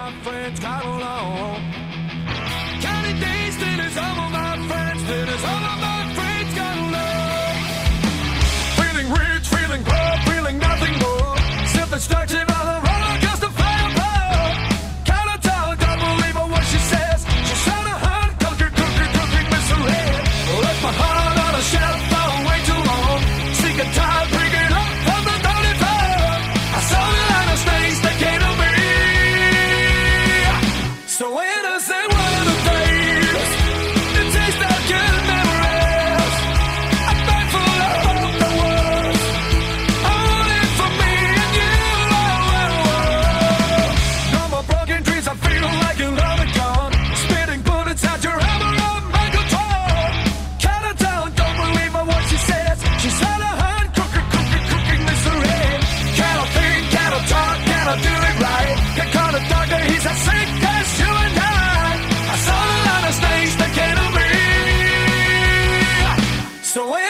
my friends got along. Counting days, then it's all of my friends, then it's all of my friends got along. Feeling rich, feeling poor, feeling nothing more. Self-destruction on the roller coaster fire power. Kinda tall, don't believe what she says. She's trying to hunt, cooking misery. Left my heart on a shelf for way too long. Sick and tired, bring it up from the 35. I saw the line of snakes that came to me. So innocent one of the days, the taste of good memories. I'm thankful I hope the worst. I want it for me and you. No more broken dreams, I feel like you're long gone. Spitting bullets out your hammer on my guitar. Kinda down, don't believe what she says. She's trying to hunt, cooking misery. Can't think, can't talk, can't do it right. Get caught a doctor, he's as sick as you and I saw the line of snakes that came to me. So